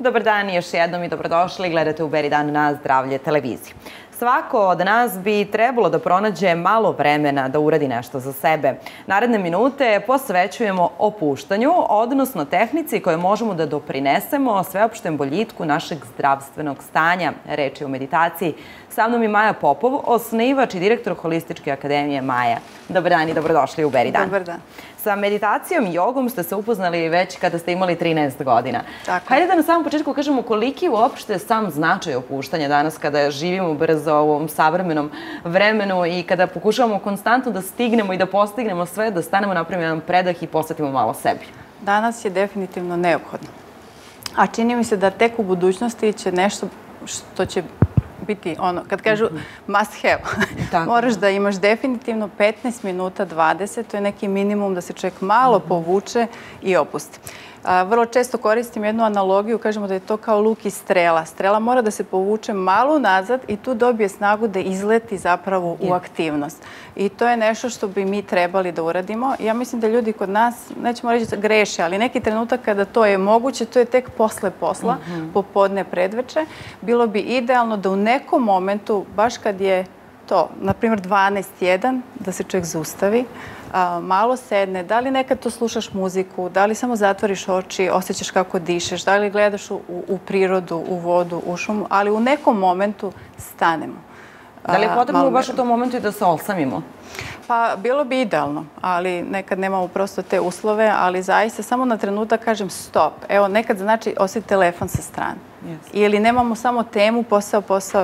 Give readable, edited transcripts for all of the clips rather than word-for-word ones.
Dobar dan još jednom i dobrodošli. Gledate Uberi dan na Zdravlje televiziji. Svako od nas bi trebalo da pronađe malo vremena da uradi nešto za sebe. Naredne minute posvećujemo opuštanju, odnosno tehnici koje možemo da doprinesemo sveopštem boljitku našeg zdravstvenog stanja. Reč je o meditaciji. Sa mnom je Maja Popov, osnivač i direktor Holističke akademije Maja. Dobar dan i dobrodošli u Uberi dan. Dobar dan. Sa meditacijom i jogom ste se upoznali već kada ste imali 13 godina. Tako. Hajde da na samom početku kažemo koliki je uopšte sam značaj opuštanja danas kada živimo brzo u ovom savremenom vremenu i kada pokušavamo konstantno da stignemo i da postignemo sve, da stanemo, napravimo jedan predah i posvetimo malo sebi. Danas je definitivno neophodno. A čini mi se da tek u budućnosti će nešto što će biti ono, kad kažu must have, moraš da imaš definitivno 15 minuta, 20, to je neki minimum da se čovjek malo povuče i opusti. Vrlo često koristim jednu analogiju, kažemo da je to kao luk i strela. Strela mora da se povuče malo nazad i tu dobije snagu da izleti zapravo u aktivnost. I to je nešto što bi mi trebali da uradimo. Ja mislim da ljudi kod nas, nećemo reći da greše, ali neki trenutak kada to je moguće, to je tek posle posla, popodne, predveče. Bilo bi idealno da u nekom momentu, baš kad je to, na primjer 12:01, da se čovjek zaustavi, malo sedne, da li nekad to slušaš muziku, da li samo zatvoriš oči, osjećaš kako dišeš, da li gledaš u prirodu, u vodu, u šumu, ali u nekom momentu stanemo. Da li je potrebno baš u tom momentu i da se osamimo? Pa bilo bi idealno, ali nekad nemamo prosto te uslove, ali zaista samo na trenutak kažem stop. Evo, nekad znači osjeti telefon sa strane. Ili nemamo samo temu, posao,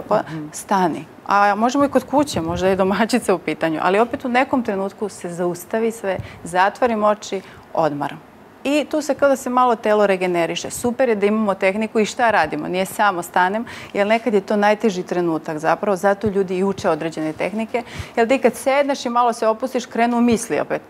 stani. A možemo i kod kuće, možda je domaćica u pitanju, ali opet u nekom trenutku se zaustavi sve, zatvorim oči, odmaram. I tu se kao da se malo telo regeneriše. Super je da imamo tehniku i šta radimo? Nije samo stanem, jer nekad je to najteži trenutak zapravo, zato ljudi i uče određene tehnike, jer ti kad sedneš i malo se opustiš, krenu misli opet.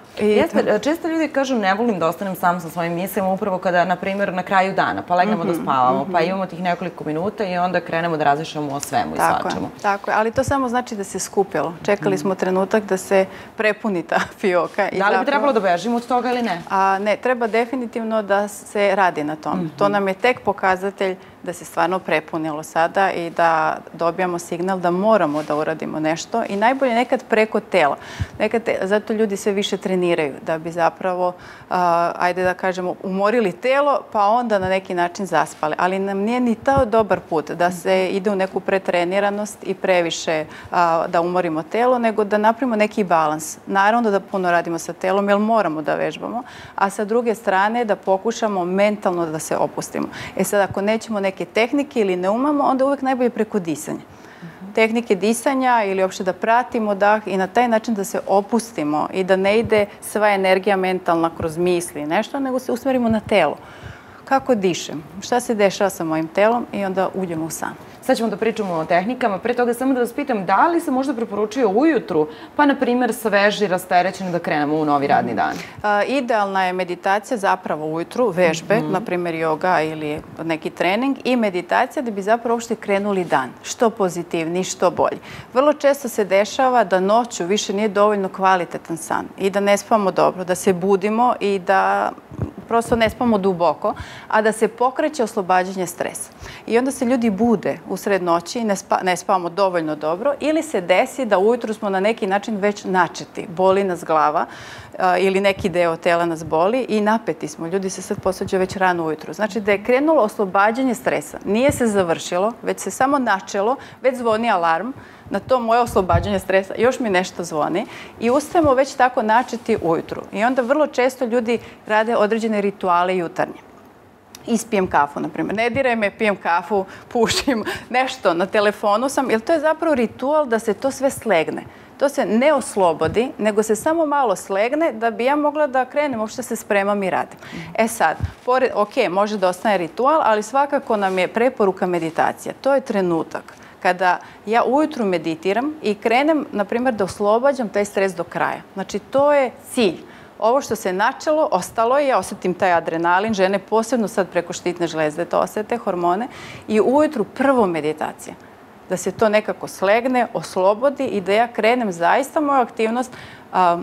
Često ljudi kažu ne volim da ostanem sam sa svojim mislima upravo kada, na primjer, na kraju dana, pa legnemo da spavamo, pa imamo tih nekoliko minuta i onda krenemo da razmišljamo o svemu i svačemu. Tako je, ali to samo znači da se skupilo. Čekali smo trenutak da se prepuni ta fioka. Da li bi trebalo da bežimo od toga ili ne? Ne, treba definitivno da se radi na tom. To nam je tek pokazatelj da se stvarno prepunilo sada i da dobijamo signal da moramo da uradimo nešto i najbolje nekad preko tela. Zato ljudi sve više treniraju da bi zapravo, ajde da kažemo, umorili telo pa onda na neki način zaspali. Ali nam nije ni to dobar put da se ide u neku pretreniranost i previše da umorimo telo, nego da napravimo neki balans. Naravno da puno radimo sa telom jer moramo da vežbamo, a sa druge strane da pokušamo mentalno da se opustimo. Sad ako nećemo neke tehnike ili ne umamo, onda uvek najbolje preko disanja. Tehnike disanja ili uopšte da pratimo dah i na taj način da se opustimo i da ne ide sva energija mentalna kroz misli nešto, nego se usmerimo na telo. Kako dišem? Šta se dešava sa mojim telom i onda uđemo u san. Sad ćemo da pričamo o tehnikama. Pre toga samo da vas pitam, da li se možda preporučuje ujutru, pa na primjer sveži, rasterećeni da krenemo u novi radni dan? Idealna je meditacija zapravo ujutru, vežbe, na primjer joga ili neki trening i meditacija da bi zapravo uopšte krenuli dan. Što pozitivniji, što bolji. Vrlo često se dešava da noću više nije dovoljno kvalitetan san i da ne spavamo dobro, da se budimo i da prosto ne spavamo duboko, a da se pokreće oslobađanje stresa. I onda se ljudi bude usred noći i ne spavamo dovoljno dobro ili se desi da ujutru smo na neki način već načeti. Boli nas glava ili neki deo tela nas boli i napeti smo. Ljudi se sad posvađaju već rano ujutru. Znači da je krenulo oslobađanje stresa. Nije se završilo, već se samo načelo, već zvoni alarm na to moje oslobađanje stresa, još mi nešto zvoni i ustajemo već tako načeti ujutru. I onda vrlo često ljudi rade određene rituale jutarnje. Ispijem kafu, na primjer. Ne diraj me, pijem kafu, pušim nešto, na telefonu sam, jer to je zapravo ritual da se to sve slegne. To se ne oslobodi, nego se samo malo slegne da bi ja mogla da krenem, uopšte se spremam i radim. Sad, ok, može da ostane ritual, ali svakako nam je preporuka meditacija. To je trenutak kada ja ujutru meditiram i krenem, na primjer, da oslobađam taj stres do kraja. Znači, to je cilj. Ovo što se načelo, ostalo je, ja osjetim taj adrenalin, žene posebno sad preko štitne žlezde to osjete, hormone, i ujutru prvo meditacija. Da se to nekako slegne, oslobodi i da ja krenem zaista moju aktivnost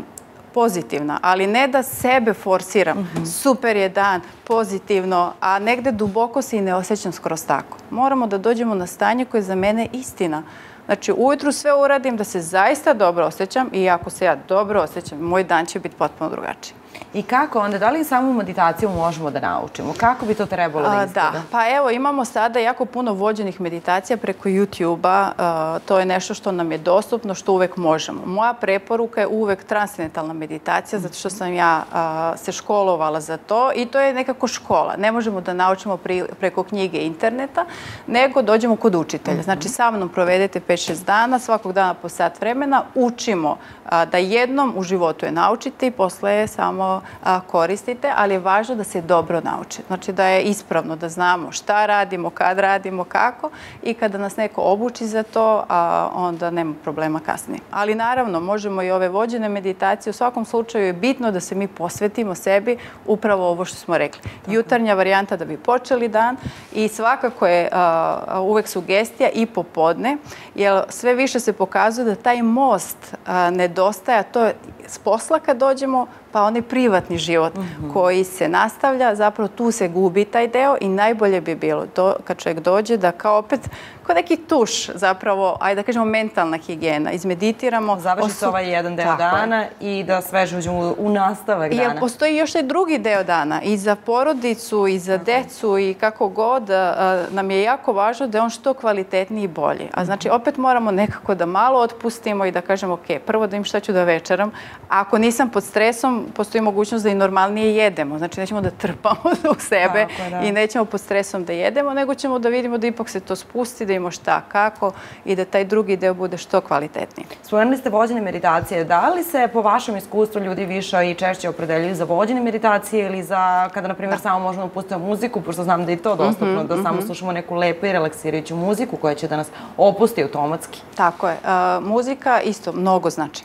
pozitivna, ali ne da sebe forsiram. Super je dan, pozitivno, a negde duboko se i ne osjećam skroz tako. Moramo da dođemo na stanje koje je za mene istina. Znači, ujutru sve uradim da se zaista dobro osjećam i ako se ja dobro osjećam, moj dan će biti potpuno drugačiji. I kako onda, da li samu meditaciju možemo da naučimo? Kako bi to trebalo da izgleda? Da, pa evo imamo sada jako puno vođenih meditacija preko YouTube-a, to je nešto što nam je dostupno, što uvek možemo. Moja preporuka je uvek transcendentalna meditacija, zato što sam ja se školovala za to i to je nekako škola. Ne možemo da naučimo preko knjige interneta, nego dođemo kod učitelja. Znači, sa mnom provedete 5-6 dana, svakog dana po sat vremena, učimo da jednom u životu je naučite i posle je samo koristite, ali je važno da se dobro nauči. Znači da je ispravno, da znamo šta radimo, kad radimo, kako i kada nas neko obuči za to, onda nema problema kasnije. Ali naravno, možemo i ove vođene meditacije. U svakom slučaju je bitno da se mi posvetimo sebi upravo ovo što smo rekli. Jutarnja varijanta da bi počeli dan i svakako je uvek sugestija i popodne, jer sve više se pokazuje da taj most nedostaje, to je s posla kad dođemo, pa onaj privatni život koji se nastavlja, zapravo tu se gubi taj deo i najbolje bi bilo to kad čovjek dođe da kao opet, kao neki tuš zapravo, ajde da kažemo mentalna higijena, izmeditiramo. Završi se ovaj jedan deo dana i da sveže uđemo u nastavak dana. Jer postoji još taj drugi deo dana i za porodicu i za decu i kako god nam je jako važno da je on što kvalitetniji i bolji. A znači opet moramo nekako da malo otpustimo i da kažemo ok, prvo da im šta ću da večeram. Ako nisam pod stresom, postoji mogućnost da i normalnije jedemo. Znači nećemo da trpamo u sebe i nećemo pod stresom da jedemo, nego ćemo da vidimo da ipak se to spusti, da imamo šta, kako i da taj drugi deo bude što kvalitetniji. Spomenuli ste vođene meditacije. Da li se po vašem iskustvu ljudi više i češće opredeljuju za vođene meditacije ili za kada, na primjer, samo možemo pustiti muziku, pošto znam da je to dostupno, da samo slušamo neku lepu i relaksirajuću muziku koja će da nas opusti automatski? Tako je. Muzika isto mnogo znači.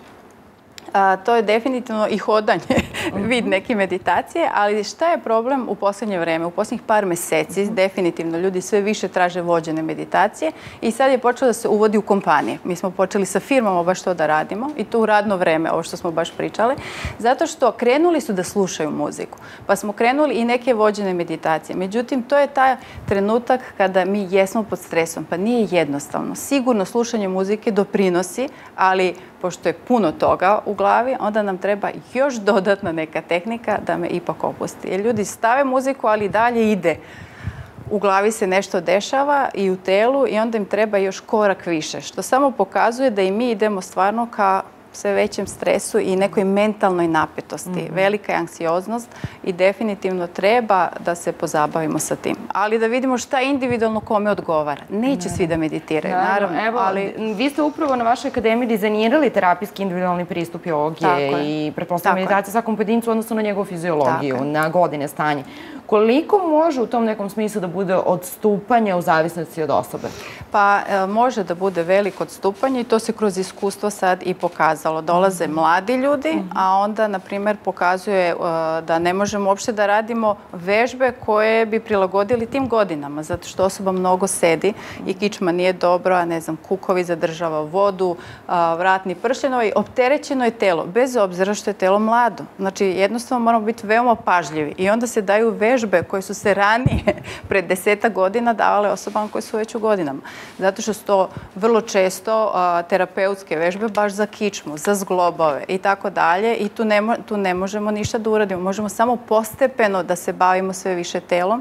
To je definitivno i hodanje, vid neke meditacije, ali šta je problem u poslednje vreme? U poslednjih par meseci definitivno ljudi sve više traže vođene meditacije i sad je počelo da se uvodi u kompanije. Mi smo počeli sa firmama baš to da radimo i to u radno vreme, ovo što smo baš pričale, zato što krenuli su da slušaju muziku, pa smo krenuli i neke vođene meditacije. Međutim, to je taj trenutak kada mi jesmo pod stresom, pa nije jednostavno. Sigurno slušanje muzike doprinosi, ali pošto je puno toga u glavi, onda nam treba još dodatna neka tehnika da me ipak opusti. Jer ljudi stave muziku, ali dalje ide. U glavi se nešto dešava i u telu i onda im treba još korak više, što samo pokazuje da i mi idemo stvarno ka sve većem stresu i nekoj mentalnoj napetosti. Velika je anksioznost i definitivno treba da se pozabavimo sa tim. Ali da vidimo šta individualno kome odgovara. Neće svi da meditiraju, naravno. Evo, vi ste upravo na vašoj akademiji dizajnirali terapijski individualni pristup joge i pretpostavljam meditacije svakom pojedincu odnosno na njegovu fiziologiju, na godine stanje. Koliko može u tom nekom smislu da bude odstupanje u zavisnosti od osobe? Pa može da bude veliko odstupanje i to se kroz iskustvo sad i pokazalo. Dolaze mladi ljudi, a onda, na primjer, pokazuje da ne možemo uopšte da radimo vežbe koje bi prilagodili tim godinama, zato što osoba mnogo sedi i kičma nije dobro, ne znam, kukovi zadržava vodu, vratni pršljenovi, opterećeno je telo, bez obzira što je telo mlado. Znači, jednostavno moramo biti veoma pažljivi i onda se daju vežbe koje su se ranije, pred 10 godina, davale osobama koje su već u godinama. Zato što su to vrlo često terapeutske vežbe baš za kičmu, za zglobove i tako dalje i tu ne možemo ništa da uradimo. Možemo samo postepeno da se bavimo sve više telom,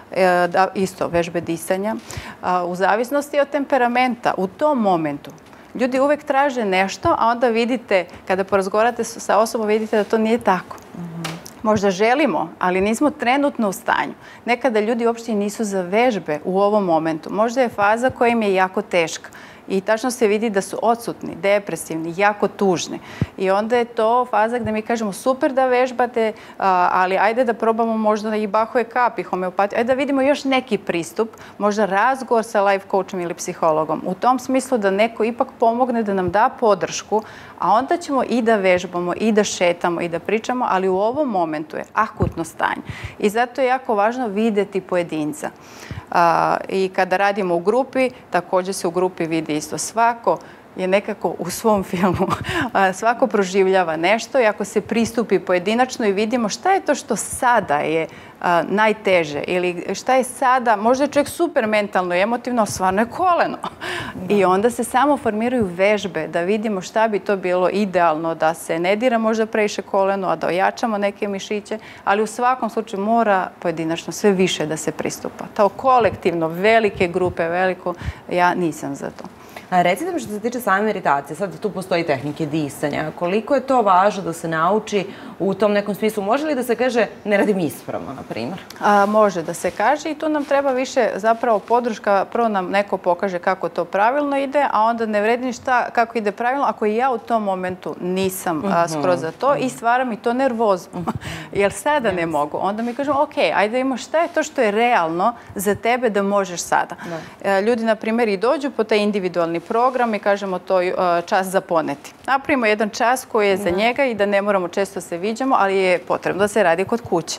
isto vežbe disanja, u zavisnosti od temperamenta. U tom momentu ljudi uvek traže nešto, a onda vidite, kada porazgovarate sa osobom, vidite da to nije tako. Možda želimo, ali nismo trenutno u stanju. Nekada ljudi uopšte nisu za vežbe u ovom momentu. Možda je faza koja im je jako teška. I tačno se vidi da su odsutni, depresivni, jako tužni. I onda je to faza gde mi kažemo super da vežbate, ali ajde da probamo možda i Bahove kapi, homeopatiju, ajde da vidimo još neki pristup, možda razgovor sa life coachom ili psihologom. U tom smislu da neko ipak pomogne da nam da podršku, a onda ćemo i da vežbamo, i da šetamo, i da pričamo, ali u ovom momentu je akutno stanje. I zato je jako važno videti pojedinca. I kada radimo u grupi, također se u grupi vidi isto svako. je nekako u svom filmu. Svako proživljava nešto i ako se pristupi pojedinačno i vidimo šta je to što sada je najteže ili šta je sada, možda je čovjek super mentalno i emotivno, a stvarno je koleno. I onda se samo formiraju vežbe da vidimo šta bi to bilo idealno, da se ne dira možda previše koleno, a da ojačamo neke mišiće, ali u svakom slučaju mora pojedinačno sve više da se pristupa. To kolektivno, velike grupe, veliko, ja nisam za to. Recite mi što se tiče same meditacije, sad tu postoji tehnike disanja, koliko je to važno da se nauči u tom nekom smislu? Može li da se kaže ne radim ispravno, na primjer? Može da se kaže i tu nam treba više zapravo podrška. Prvo nam neko pokaže kako to pravilno ide, a onda ne vredi ništa kako ide pravilno ako i ja u tom momentu nisam skroz za to i stvara mi to nervozu. Jer sada ne mogu. Onda mi kažemo, ok, ajde imamo šta je to što je realno za tebe da možeš sada. Ljudi, na primjer, i dođu po taj individualni program i kažemo to čas za poneti. Napravimo jedan čas koji je za njega i da ne moramo često se viđamo, ali je potrebno da se radi kod kuće.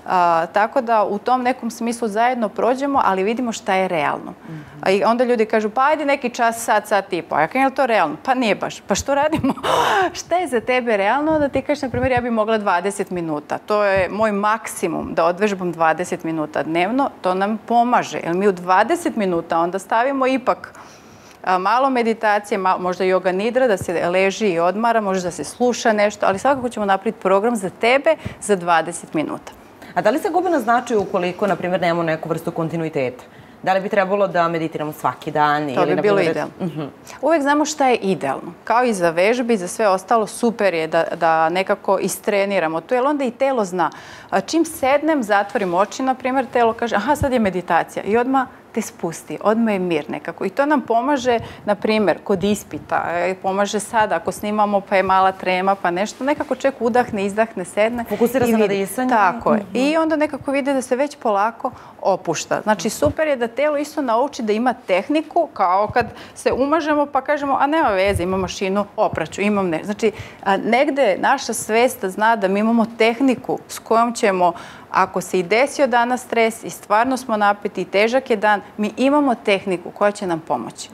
Tako da u tom nekom smislu zajedno prođemo, ali vidimo šta je realno. I onda ljudi kažu, pa ajde neki čas, sat i po. Ja kažem, je li to realno? Pa nije baš. Pa što radimo? Šta je za tebe realno? Da ti kažeš, na primjer, ja bih mogla 20 minuta. To je moj maksimum da odvežbam 20 minuta dnevno. To nam pomaže. Jer mi u 20 minuta onda stavimo ipak malo meditacije, možda yoga nidra, da se leži i odmara, možda da se sluša nešto, ali svakako ćemo napraviti program za tebe za 20 minuta. A da li se gubi na značaju ukoliko, na primjer, nemamo neku vrstu kontinuiteta? Da li bi trebalo da meditiramo svaki dan? To bi bilo idealno. Uvijek znamo šta je idealno. Kao i za vežbe i za sve ostalo, super je da nekako istreniramo to, jer onda i telo zna. Čim sednem, zatvorim oči, na primjer, telo kaže, aha, sad je meditacija i odmah te spusti, odmah je mir nekako. I to nam pomaže, na primjer, kod ispita. Pomaže sada, ako snimamo pa je mala trema, pa nešto, nekako čovjek udahne, izdahne, sedne. Fokusira se na disanje. Tako je. I onda nekako vidi da se već polako opušta. Znači, super je da telo isto nauči da ima tehniku, kao kad se umažemo pa kažemo, a nema veze, imam mašinu, opraću, imam nešto. Znači, negde naša svest zna da mi imamo tehniku s kojom ćemo, ako se i desio danas stres i stvarno smo napeti i težak je dan, mi imamo tehniku koja će nam pomoći.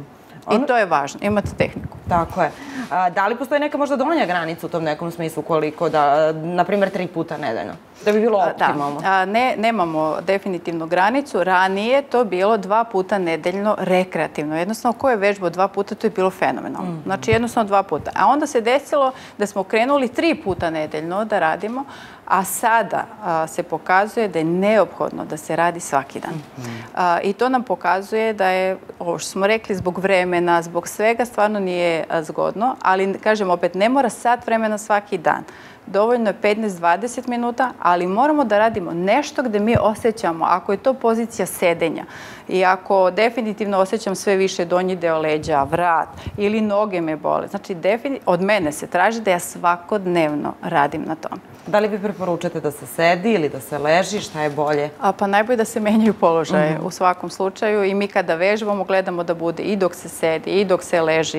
I to je važno, imate tehniku. Tako je. Da li postoji neka možda donja granica u tom nekom smislu koliko da, na primjer, 3 puta nedeljno? Da bi bilo optimalno. Nemamo definitivno granicu. Ranije to bilo 2 puta nedeljno rekreativno. Jednostavno, ko je vežbao 2 puta, to je bilo fenomenalno. Znači, jednostavno 2 puta. A onda se desilo da smo krenuli 3 puta nedeljno da radimo, a sada se pokazuje da je neophodno da se radi svaki dan. I to nam pokazuje da je, ovo što smo rekli, zbog vremena, zbog svega, stvarno nije zgodno, ali, kažem, opet, ne mora sat vremena svaki dan. Dovoljno je 15-20 minuta, ali moramo da radimo nešto gde mi osjećamo, ako je to pozicija sedenja i ako definitivno osjećam sve više donji deo leđa, vrat ili noge me bole, znači od mene se traži da ja svakodnevno radim na tom. Da li vi preporučate da se sedi ili da se leži, šta je bolje? Pa najbolje da se menjaju položaje u svakom slučaju i mi kada vežbamo gledamo da bude i dok se sedi, i dok se leži,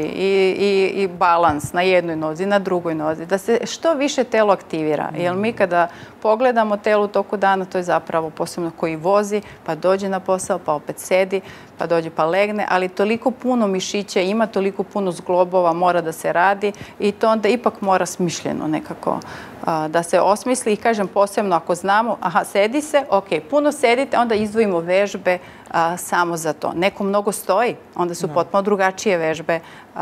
i balans na jednoj nozi, na drugoj nozi, da se što više telo aktivira. Jer mi kada pogledamo telo u toku dana, to je zapravo posebno koji vozi, pa dođe na posao, pa opet sedi, pa dođe pa legne, ali toliko puno mišića ima, toliko puno zglobova mora da se radi i to onda ipak mora smišljeno nekako da se osmisli i kažem posebno ako znamo, aha, sedi se, ok, puno sedite, onda izdvojimo vežbe samo za to. Neko mnogo stoji, onda su potpuno drugačije vežbe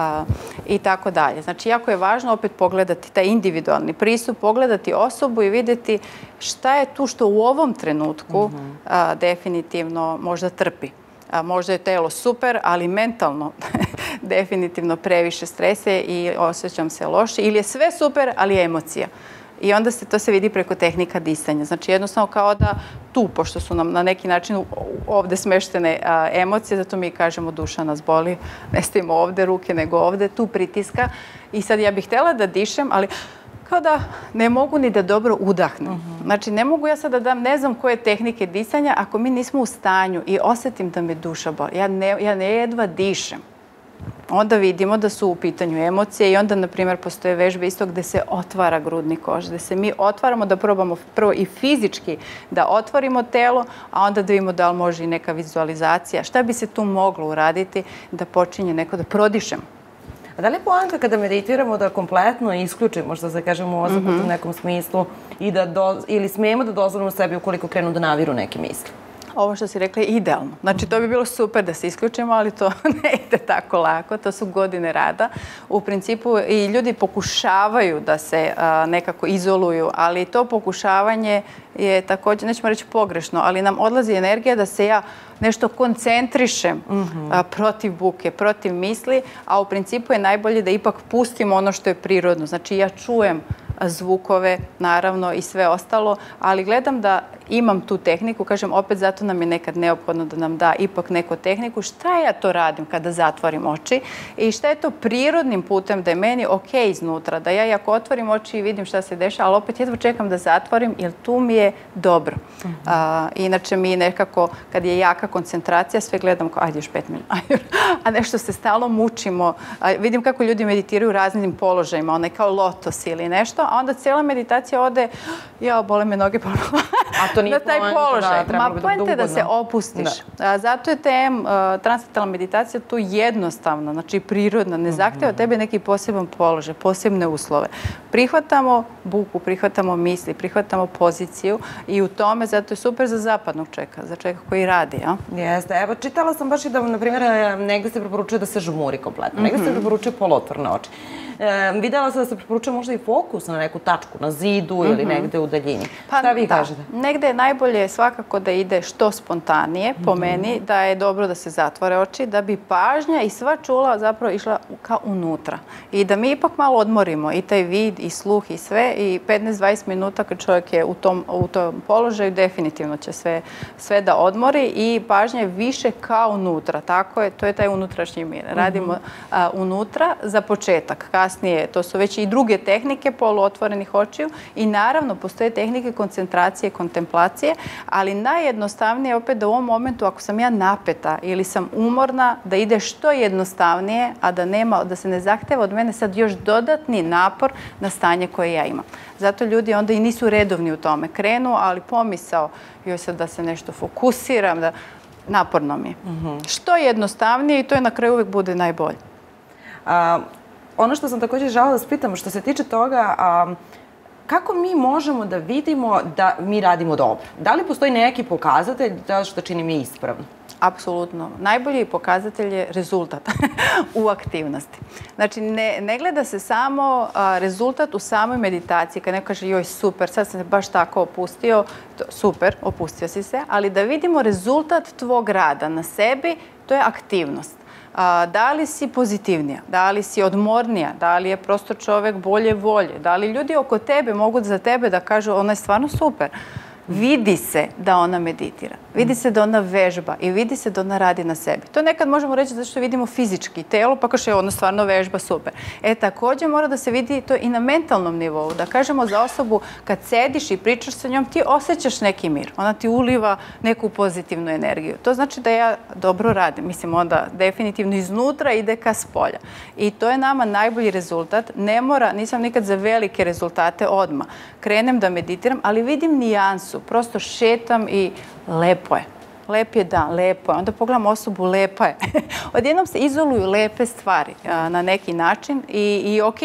i tako dalje. Znači, jako je važno opet pogledati taj individualni pristup, pogledati osobu i vidjeti šta je tu što u ovom trenutku definitivno možda trpi. Možda je telo super, ali mentalno definitivno previše strese i osjećam se loše. Ili je sve super, ali je emocija. I onda to se vidi preko tehnika disanja. Znači, jednostavno kao da tu, pošto su nam na neki način ovde smeštene emocije, zato mi kažemo duša nas boli, ne stavimo ovde ruke, nego ovde, tu pritiska. I sad ja bih htjela da dišem, ali kao da ne mogu ni da dobro udahnem. Znači, ne mogu ja sad da dam ne znam koje tehnike disanja ako mi nismo u stanju i osjetim da me duša boli. Ja ne jedva dišem. Onda vidimo da su u pitanju emocije i onda, na primjer, postoje vežbe isto gde se otvara grudni koš, gde se mi otvaramo da probamo prvo i fizički da otvorimo telo, a onda da vidimo da li može i neka vizualizacija. Šta bi se tu moglo uraditi da počinje neko da prodišemo? A da li je poanta kada meditiramo da kompletno isključimo, što se kaže mozak u tom nekom smislu, ili smijemo da dozvolimo sebi ukoliko krenu da naviru neke misli? Ovo što si rekla je idealno. Znači, to bi bilo super da se isključimo, ali to ne ide tako lako. To su godine rada. U principu i ljudi pokušavaju da se nekako izoluju, ali to pokušavanje je također, nećemo reći pogrešno, ali nam odlazi energija da se ja nešto koncentrišem protiv buke, protiv misli, a u principu je najbolje da ipak pustim ono što je prirodno. Znači, ja čujem zvukove, naravno, i sve ostalo, ali gledam da imam tu tehniku, kažem, opet zato nam je nekad neophodno da nam da ipak neku tehniku. Šta ja to radim kada zatvorim oči i šta je to prirodnim putem da je meni ok iznutra, da ja ako otvorim oči i vidim šta se dešava, ali opet jedva čekam da zatvorim, jer tu mi je dobro. Inače mi nekako, kad je jaka koncentracija, sve gledam kao, ajde još 5 minuta, a nešto se stalno mučimo. Vidim kako ljudi meditiraju u raznim položajima, onaj kao lotos ili nešto, a onda cijela meditacija ode, ja, bole me noge, na taj položaj. Ma poenta je da se opustiš. Zato je transcendentalna meditacija tu jednostavna, znači prirodna, ne zahtjeva tebe neki poseban položaj, posebne uslove. Prihvatamo buku, prihvatamo misli, prihvatamo poziciju i u tome, zato je super za zapadnog čovjeka, za čovjeka koji radi. Jeste. Evo, čitala sam baš i da, na primjer, negdje se preporučuje da se žmuri kompletno, negdje se preporučuje polotvorne oči. Videla sam da se preporučuje možda i fokus na neku tačku, na zidu ili negde u daljini. Šta vi kažete? Negde je najbolje svakako da ide što spontanije, po meni, da je dobro da se zatvore oči, da bi pažnja i sva čula zapravo išla kao unutra. I da mi ipak malo odmorimo i taj vid i sluh i sve i 15-20 minuta kad čovjek je u tom položaju, definitivno će sve da odmori i pažnja je više kao unutra. Tako je, to je taj unutrašnji mir. Radimo unutra za početak. Kasnije, to su već i druge tehnike poluotvorenih očiju i naravno postoje tehnike koncentracije i kontemplacije, ali najjednostavnije je opet da u ovom momentu ako sam ja napeta ili sam umorna, da ide što jednostavnije, a da se ne zahteva od mene sad još dodatni napor na stanje koje ja imam. Zato ljudi onda i nisu redovni u tome. Krenu, ali pomisao joj sad da se nešto fokusiram, da naporno mi je. Što jednostavnije i to je na kraju uvijek bude najbolje. Ono što sam također želela da spitam, što se tiče toga, kako mi možemo da vidimo da mi radimo dobro? Da li postoji neki pokazatelj da što čini mi ispravno? Apsolutno. Najbolji pokazatelj je rezultat u aktivnosti. Znači, ne gleda se samo rezultat u samoj meditaciji. Kad neko kaže, joj, super, sad sam se baš tako opustio, super, opustio si se, ali da vidimo rezultat tvog rada na sebi, to je aktivnost. Da li si pozitivnija, da li si odmornija, da li je prosto čovjek bolje volje, da li ljudi oko tebe mogu za tebe da kažu ona je stvarno super. Vidi se da ona meditira, vidi se da ona vežba i vidi se da ona radi na sebi. To nekad možemo reći zato što vidimo fizički telo, pa kaže ona stvarno vežba, super. Također mora da se vidi to i na mentalnom nivou. Da kažemo za osobu kad sediš i pričaš sa njom, ti osjećaš neki mir. Ona ti uliva neku pozitivnu energiju. To znači da ja dobro radim. Mislim, onda definitivno iznutra ide ka spolja. I to je nama najbolji rezultat. Ne mora, nisam nikad za velike rezultate odmah. Krenem da meditiram, ali vidim nijansu. Prosto šetam i lepo je. Lep je dan, lepo je. Onda pogledam osobu, lepa je. Odjednom se izoluju lepe stvari na neki način i ok,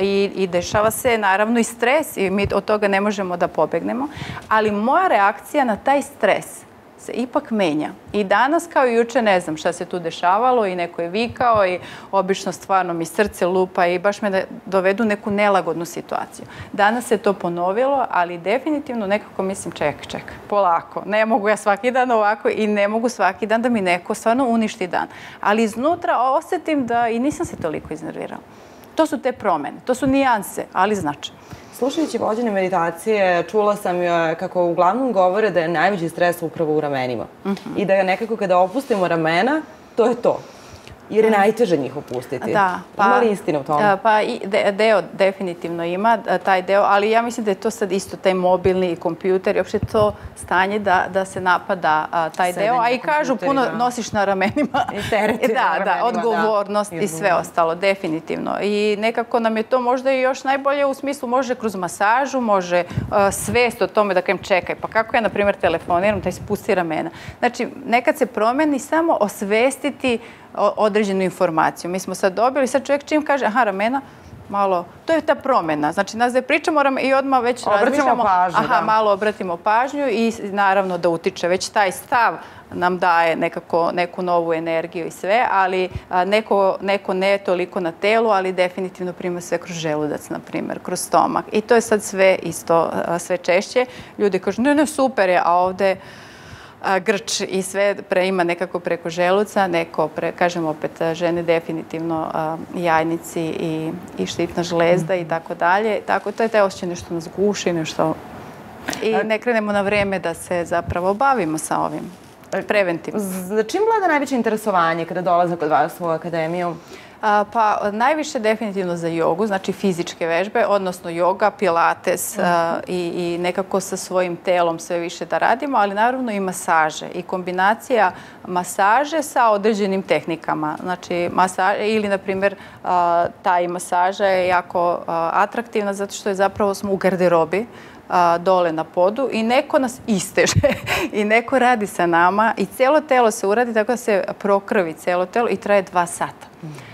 i dešava se naravno i stres i mi od toga ne možemo da pobegnemo, ali moja reakcija na taj stres se ipak menja. I danas kao i juče ne znam šta se tu dešavalo i neko je vikao i obično stvarno mi srce lupa i baš me dovedu neku nelagodnu situaciju. Danas se to ponovilo, ali definitivno nekako mislim čekaj, polako. Ne mogu ja svaki dan ovako i ne mogu svaki dan da mi neko stvarno uništi dan. Ali iznutra osjetim da i nisam se toliko iznervirala. To su te promene, to su nijanse, ali značaj. Slušajući vođene meditacije, čula sam kako uglavnom govore da je najveći stres upravo u ramenima. I da nekako kada opustimo ramena, to je to. Jer je najteže njih opustiti. Ima li istina u tome? Pa deo definitivno ima, taj deo, ali ja mislim da je to sad isto taj mobilni kompjuter i uopšte to stanje da se napada taj deo, a i kažu puno nosiš na ramenima. I tereti na ramenima, da. Odgovornost i sve ostalo, definitivno. I nekako nam je to možda i još najbolje u smislu može kroz masažu, može svest o tome da kajem čekaj, pa kako ja, na primjer, telefoniram, da ispusti ramena. Znači, nekad se promeni samo osvestiti određenu informaciju. Mi smo sad dobili, sad čovjek čim kaže, aha, ramena, malo, to je ta promjena. Znači, nas da pričamo i odmah već razmišljamo, malo obratimo pažnju i naravno da utiče već taj stav nam daje neku novu energiju i sve, ali neko ne toliko na telu, ali definitivno prima sve kroz želudac, na primjer, kroz stomak. I to je sad sve isto, sve češće. Ljudi kažu, ne, super je, a ovde grč i sve ima nekako preko želuca, kažem opet, žene definitivno jajnici i štitna žlezda i tako dalje. Tako, to je taj osjećaj nešto nas guši, nešto... I ne krenemo na vreme da se zapravo bavimo sa ovim preventivno. Za čim vlada najveće interesovanje kada dolaze kod vas u akademiju? Pa najviše definitivno za jogu, znači fizičke vežbe, odnosno joga, pilates i nekako sa svojim telom sve više da radimo, ali naravno i masaže i kombinacija masaže sa određenim tehnikama. Znači, ili, na primjer, taj masaža je jako atraktivna zato što je zapravo smo u garderobi, dole na podu i neko nas isteže i neko radi sa nama i cijelo telo se uradi tako da se prokrvi cijelo telo i traje 2 sata.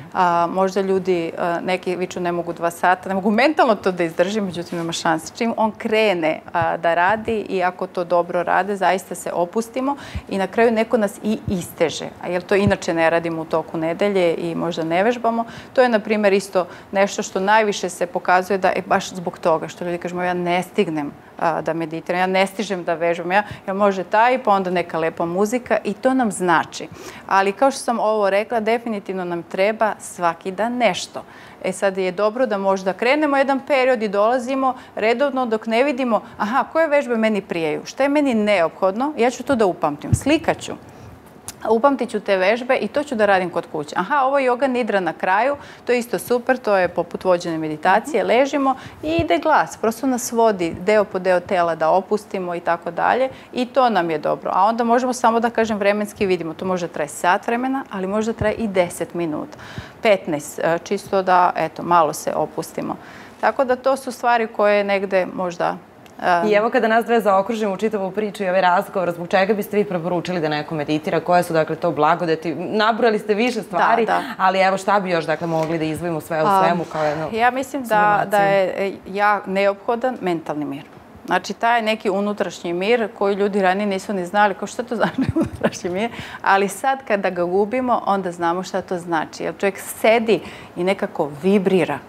Možda ljudi, neki viču ne mogu 2 sata, ne mogu mentalno to da izdržim, međutim ima šanse. Čim on krene da radi i ako to dobro rade, zaista se opustimo i na kraju neko nas i isteže. Jer to inače ne radimo u toku nedelje i možda ne vežbamo. To je, na primjer, isto nešto što najviše se pokazuje da je baš zbog toga što ljudi kažemo ja ne stignem da meditiram, ja ne stižem da vežbam, ja može taj, pa onda neka lepa muzika i to nam znači. Ali kao što sam ovo rekla, definitivno nam treba svaki dan nešto. Sad je dobro da možda krenemo jedan period i dolazimo redovno dok ne vidimo aha, koje vežbe meni prijaju, šta je meni neophodno, ja ću to da upamtim, slikaću. Upamtit ću te vežbe i to ću da radim kod kuće. Aha, ovo je yoga nidra na kraju, to je isto super, to je poput vođene meditacije, ležimo i ide glas. Prosto nas vodi deo po deo tela da opustimo i tako dalje i to nam je dobro. A onda možemo samo da kažem vremenski vidimo, to može traje sat vremena, ali možda traje i 10 minuta, 15, čisto da, eto, malo se opustimo. Tako da to su stvari koje negde možda... I evo kada nas dve zaokružimo u čitavu priču i ovaj razgovor, zbog čega biste vi preporučili da neko meditira, koje su dakle to blagodeti? Nabrali ste više stvari, ali evo šta bi još dakle mogli da izdvojimo sve u svemu kao jednu... Ja mislim da je neophodan mentalni mir. Znači, taj neki unutrašnji mir koji ljudi ranije nisu ni znali, kao što to znači unutrašnji mir, ali sad kada ga gubimo, onda znamo šta to znači. Jer čovjek sedi i nekako vibrira,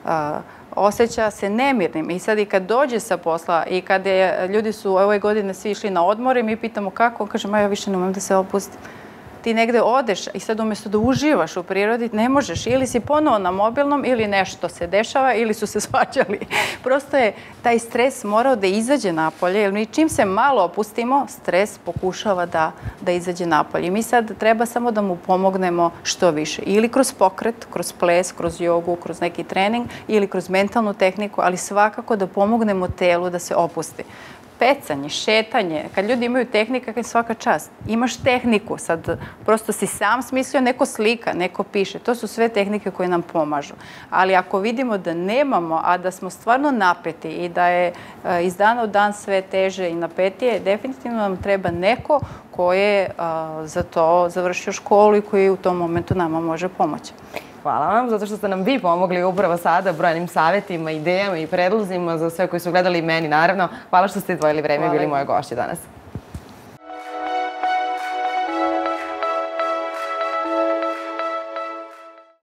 osjeća se nemirnim i sad i kad dođe sa posla i kad ljudi su ove godine svi išli na odmor i mi pitamo kako, on kaže, ja više ne umem da se opustim. Ti negde odeš i sad umjesto da uživaš u prirodi, ne možeš. Ili si ponovo na mobilnom ili nešto se dešava ili su se svađali. Prosto je taj stres morao da izađe napolje, jer mi čim se malo opustimo, stres pokušava da izađe napolje. I mi sad treba samo da mu pomognemo što više. Ili kroz pokret, kroz ples, kroz jogu, kroz neki trening ili kroz mentalnu tehniku, ali svakako da pomognemo telu da se opusti. Pecanje, šetanje, kad ljudi imaju tehnika, kad svaka čast, imaš tehniku, sad prosto si sam smislio, neko slika, neko piše, to su sve tehnike koje nam pomažu. Ali ako vidimo da nemamo, a da smo stvarno napeti i da je iz dana u dan sve teže i napetije, definitivno nam treba neko ko je za to završio školu i koji u tom momentu nama može pomoći. Hvala vam, zato što ste nam vi pomogli upravo sada brojnim savjetima, idejama i predlozima za sve koji su gledali i meni, naravno. Hvala što ste izdvojili vreme i bili moje gošće danas.